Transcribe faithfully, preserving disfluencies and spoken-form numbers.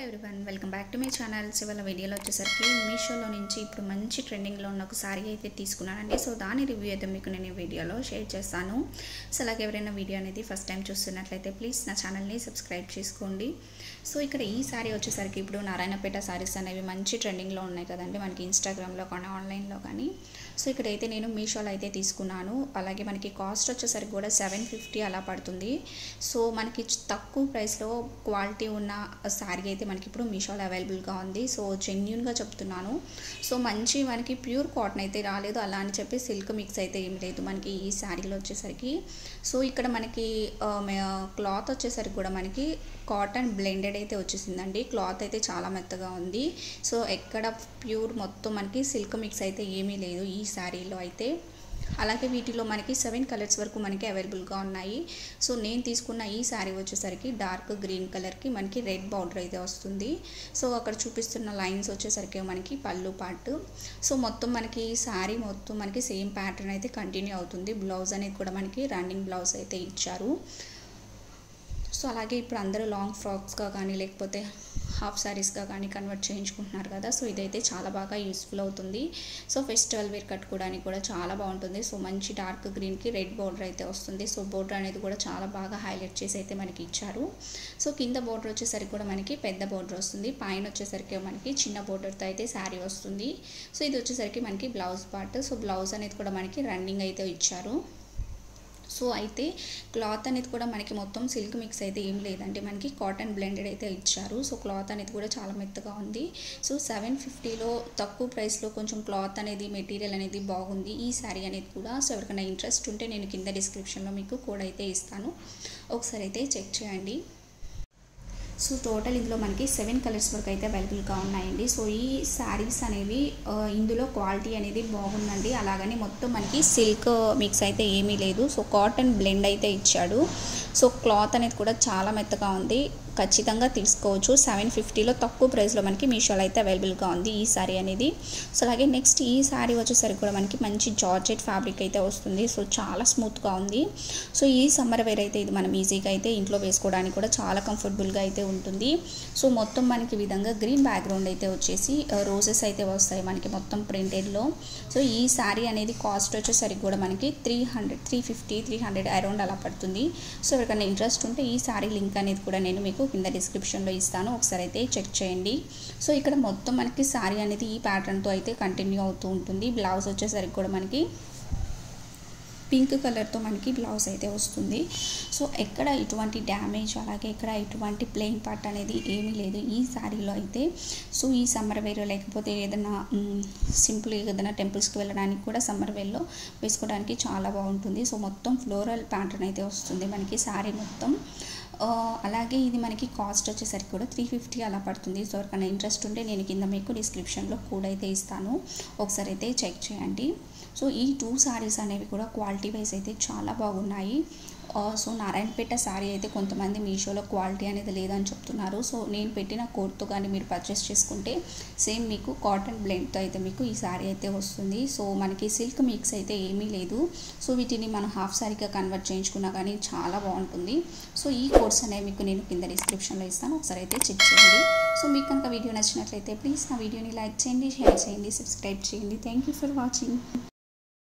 Everyone welcome back to my channel. ఇవాళ వీడియోలో వచ్చేసరికి మీషోలో నుంచి ఇప్పుడు మంచి ట్రెండింగ్లో ఉన్న ఒక సారీ అయితే తీసుకున్నానండి. సో దాని రివ్యూ అయితే మీకు నేను ఈ వీడియోలో షేర్ చేస్తాను. సో అలాగే ఎవరైనా వీడియో అనేది ఫస్ట్ టైం చూస్తున్నట్లయితే ప్లీజ్ నా ఛానల్ని సబ్స్క్రైబ్ చేసుకోండి. సో ఇక్కడ ఈ సారీ వచ్చేసరికి ఇప్పుడు నారాయణపేట సారీస్ అనేవి మంచి ట్రెండింగ్లో ఉన్నాయి కదండి, మనకి ఇన్స్టాగ్రామ్లో కానీ ఆన్లైన్లో కానీ. సో ఇక్కడైతే నేను మీషోలో అయితే తీసుకున్నాను. అలాగే మనకి కాస్ట్ వచ్చేసరికి కూడా సెవెన్ ఫిఫ్టీ అలా పడుతుంది. సో మనకి తక్కువ ప్రైస్లో క్వాలిటీ ఉన్న సారీ అయితే మనకి ఇప్పుడు మీషోలో అవైలబుల్గా ఉంది. సో జెన్యూన్గా చెప్తున్నాను. సో మంచి మనకి ప్యూర్ కాటన్ అయితే రాలేదు, అలా అని చెప్పి సిల్క్ మిక్స్ అయితే ఏం లేదు మనకి ఈ శారీలో వచ్చేసరికి. సో ఇక్కడ మనకి క్లాత్ వచ్చేసరికి కూడా మనకి కాటన్ బ్లెండెడ్ అయితే వచ్చేసిందండి. క్లాత్ అయితే చాలా మెత్తగా ఉంది. సో ఎక్కడ ప్యూర్ మొత్తం మనకి సిల్క్ మిక్స్ అయితే ఏమీ లేదు ఈ శారీలో అయితే. అలాగే వీటిలో మనకి సెవెన్ కలర్స్ వరకు మనకి అవైలబుల్గా ఉన్నాయి. సో నేను తీసుకున్న ఈ శారీ వచ్చేసరికి డార్క్ గ్రీన్ కలర్కి మనకి రెడ్ బార్డర్ అయితే వస్తుంది. సో అక్కడ చూపిస్తున్న లైన్స్ వచ్చేసరికి మనకి పళ్ళు పార్ట్. సో మొత్తం మనకి శారీ మొత్తం మనకి సేమ్ ప్యాటర్న్ అయితే కంటిన్యూ అవుతుంది. బ్లౌజ్ అనేది కూడా మనకి రన్నింగ్ బ్లౌజ్ అయితే ఇచ్చారు. సో అలాగే ఇప్పుడు అందరూ లాంగ్ ఫ్రాక్స్గా కానీ లేకపోతే హాఫ్ శారీస్గా కానీ కన్వర్ట్ చేయించుకుంటున్నారు కదా. సో ఇదైతే చాలా బాగా యూస్ఫుల్ అవుతుంది. సో ఫెస్టివల్ వేర్ కట్టుకోవడానికి కూడా చాలా బాగుంటుంది. సో మంచి డార్క్ గ్రీన్కి రెడ్ బోర్డర్ అయితే వస్తుంది. సో బోర్డర్ అనేది కూడా చాలా బాగా హైలైట్ చేసి అయితే మనకి ఇచ్చారు. సో కింద బోర్డర్ వచ్చేసరికి కూడా మనకి పెద్ద బోర్డర్ వస్తుంది. పైన వచ్చేసరికి మనకి చిన్న బోర్డర్తో అయితే శారీ వస్తుంది. సో ఇది వచ్చేసరికి మనకి బ్లౌజ్ పార్ట్. సో బ్లౌజ్ అనేది కూడా మనకి రన్నింగ్ అయితే ఇచ్చారు. సో అయితే క్లాత్ అనేది కూడా మనకి మొత్తం సిల్క్ మిక్స్ అయితే ఏం లేదంటే మనకి కాటన్ బ్లెండెడ్ అయితే ఇచ్చారు. సో క్లాత్ అనేది కూడా చాలా మెత్తగా ఉంది. సో సెవెన్ ఫిఫ్టీలో తక్కువ ప్రైస్లో కొంచెం క్లాత్ అనేది మెటీరియల్ అనేది బాగుంది ఈ శారీ అనేది కూడా. సో ఎవరికైనా ఇంట్రెస్ట్ ఉంటే నేను కింద డిస్క్రిప్షన్లో మీకు కోడ్ అయితే ఇస్తాను, ఒకసారి అయితే చెక్ చేయండి. సో టోటల్ ఇందులో మనకి సెవెన్ కలర్స్ వరకు అయితే అవైలబుల్గా ఉన్నాయండి. సో ఈ శారీస్ అనేవి ఇందులో క్వాలిటీ అనేది బాగుందండి. అలాగని మొత్తం మనకి సిల్క్ మిక్స్ అయితే ఏమీ లేదు. సో కాటన్ బ్లెండ్ అయితే ఇచ్చాడు. సో క్లాత్ అనేది కూడా చాలా మెత్తగా ఉంది, ఖచ్చితంగా తీసుకోవచ్చు. సెవెన్ ఫిఫ్టీలో తక్కువ ప్రైస్లో మనకి మీషోలో అయితే అవైలబుల్గా ఉంది ఈ శారీ అనేది. సో అలాగే నెక్స్ట్ ఈ శారీ వచ్చేసరికి కూడా మనకి మంచి జార్జెట్ ఫ్యాబ్రిక్ అయితే వస్తుంది. సో చాలా స్మూత్గా ఉంది. సో ఈ సమ్మర్ వేర్ అయితే ఇది మనం ఈజీగా అయితే ఇంట్లో వేసుకోవడానికి కూడా చాలా కంఫర్టబుల్గా అయితే ఉంటుంది. సో మొత్తం మనకి విధంగా గ్రీన్ బ్యాక్గ్రౌండ్ అయితే వచ్చేసి రోజెస్ అయితే వస్తాయి మనకి మొత్తం ప్రింటెడ్లో. సో ఈ శారీ అనేది కాస్ట్ వచ్చేసరికి కూడా మనకి three hundred three fifty three hundred around అలా పడుతుంది. సో ఎవరికైనా ఇంట్రెస్ట్ ఉంటే ఈ శారీ లింక్ అనేది కూడా నేను మీకు కింద డిస్క్రిప్షన్లో ఇస్తాను, ఒకసారి అయితే చెక్ చేయండి. సో ఇక్కడ మొత్తం మనకి శారీ అనేది ఈ ప్యాటర్న్తో అయితే కంటిన్యూ అవుతూ ఉంటుంది. బ్లౌజ్ వచ్చేసరికి కూడా మనకి పింక్ కలర్తో మనకి బ్లౌజ్ అయితే వస్తుంది. సో ఎక్కడ ఎటువంటి డ్యామేజ్ అలాగే ఇక్కడ ఎటువంటి ప్లెయిన్ పార్ట్ అనేది ఏమీ లేదు ఈ శారీలో అయితే. సో ఈ సమ్మర్ వేర్ లేకపోతే ఏదైనా సింపుల్ ఏదైనా టెంపుల్స్కి వెళ్ళడానికి కూడా సమ్మర్ వేర్లో వేసుకోవడానికి చాలా బాగుంటుంది. సో మొత్తం ఫ్లోరల్ ప్యాటర్న్ అయితే వస్తుంది మనకి శారీ మొత్తం. అలాగే ఇది మనకి కాస్ట్ వచ్చేసరికి కూడా త్రీ ఫిఫ్టీ అలా పడుతుంది. సో ఎవరికైనా ఇంట్రెస్ట్ ఉంటే నేను కింద మీకు డిస్క్రిప్షన్లో కోడ్ అయితే ఇస్తాను, ఒకసారి అయితే చెక్ చేయండి. సో ఈ టూ శారీస్ అనేవి కూడా క్వాలిటీ వైజ్ అయితే చాలా బాగున్నాయి. సో నారాయణపేట శారీ అయితే కొంతమంది మీషోలో క్వాలిటీ అనేది లేదని చెప్తున్నారు. సో నేను పెట్టిన కోడ్తో కానీ మీరు పర్చేస్ చేసుకుంటే సేమ్ మీకు కాటన్ బ్లెండ్తో అయితే మీకు ఈ శారీ అయితే వస్తుంది. సో మనకి సిల్క్ మిక్స్ అయితే ఏమీ లేదు. సో వీటిని మనం హాఫ్ శారీగా కన్వర్ట్ చేయించుకున్నా కానీ చాలా బాగుంటుంది. సో ఈ కోడ్స్ అనేవి మీకు నేను కింద డిస్క్రిప్షన్లో ఇస్తాను, ఒకసారి అయితే చెక్ చేయండి. సో మీకు కనుక వీడియో నచ్చినట్లయితే ప్లీజ్ నా వీడియోని లైక్ చేయండి, షేర్ చేయండి, సబ్స్క్రైబ్ చేయండి. Thank you for watching.